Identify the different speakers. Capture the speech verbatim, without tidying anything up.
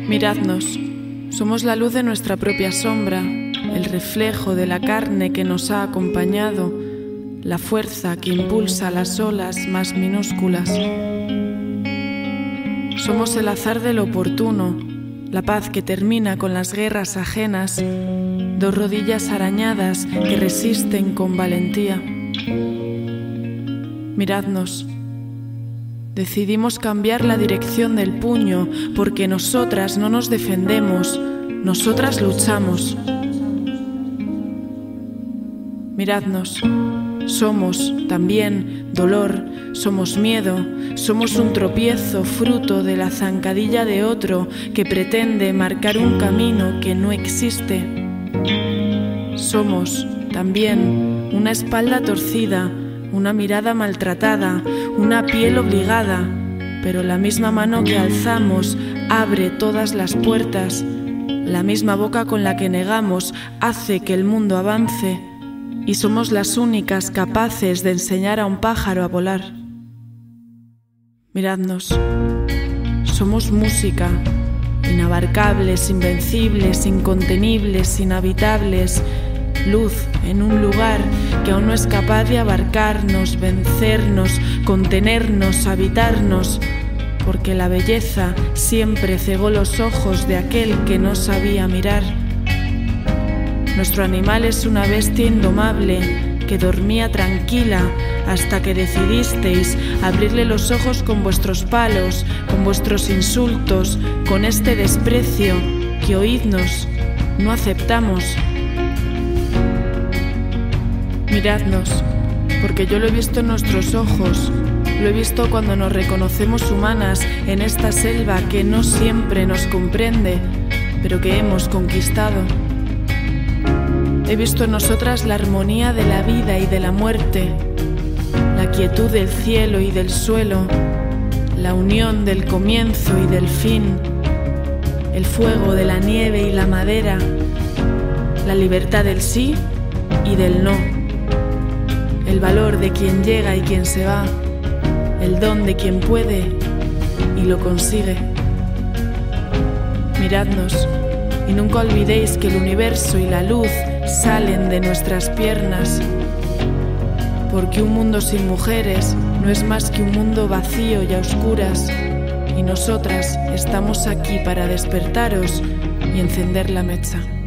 Speaker 1: Miradnos, somos la luz de nuestra propia sombra, el reflejo de la carne que nos ha acompañado, la fuerza que impulsa las olas más minúsculas. Somos el azar del oportuno, la paz que termina con las guerras ajenas, dos rodillas arañadas que resisten con valentía. Miradnos. Decidimos cambiar la dirección del puño porque nosotras no nos defendemos, nosotras luchamos. Miradnos. Somos también dolor, somos miedo, somos un tropiezo fruto de la zancadilla de otro que pretende marcar un camino que no existe. Somos también una espalda torcida, una mirada maltratada, una piel obligada, pero la misma mano que alzamos abre todas las puertas, la misma boca con la que negamos hace que el mundo avance, y somos las únicas capaces de enseñar a un pájaro a volar. Miradnos, somos música, inabarcables, invencibles, incontenibles, inhabitables, luz en un lugar que aún no es capaz de abarcarnos, vencernos, contenernos, habitarnos, porque la belleza siempre cegó los ojos de aquel que no sabía mirar. Nuestro animal es una bestia indomable que dormía tranquila hasta que decidisteis abrirle los ojos con vuestros palos, con vuestros insultos, con este desprecio que, oídnos, no aceptamos. Miradnos, porque yo lo he visto en nuestros ojos, lo he visto cuando nos reconocemos humanas en esta selva que no siempre nos comprende, pero que hemos conquistado. He visto en nosotras la armonía de la vida y de la muerte, la quietud del cielo y del suelo, la unión del comienzo y del fin, el fuego de la nieve y la madera, la libertad del sí y del no, el valor de quien llega y quien se va, el don de quien puede y lo consigue. Miradnos y nunca olvidéis que el universo y la luz salen de nuestras piernas, porque un mundo sin mujeres no es más que un mundo vacío y a oscuras, y nosotras estamos aquí para despertaros y encender la mecha.